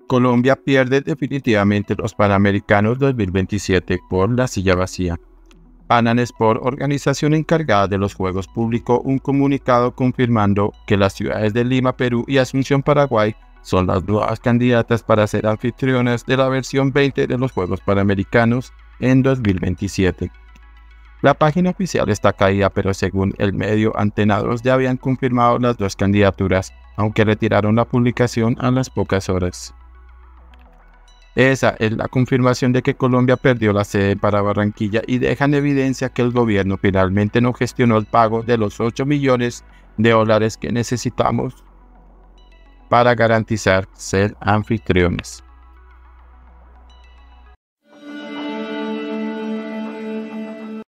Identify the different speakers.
Speaker 1: Colombia pierde definitivamente los Panamericanos 2027 por la silla vacía. Sport, organización encargada de los Juegos, publicó un comunicado confirmando que las ciudades de Lima, Perú y Asunción, Paraguay, son las nuevas candidatas para ser anfitriones de la versión 20 de los Juegos Panamericanos en 2027. La página oficial está caída, pero según el medio Antenados ya habían confirmado las dos candidaturas, aunque retiraron la publicación a las pocas horas. Esa es la confirmación de que Colombia perdió la sede para Barranquilla y deja en evidencia que el gobierno finalmente no gestionó el pago de los $8 millones que necesitamos para garantizar ser anfitriones.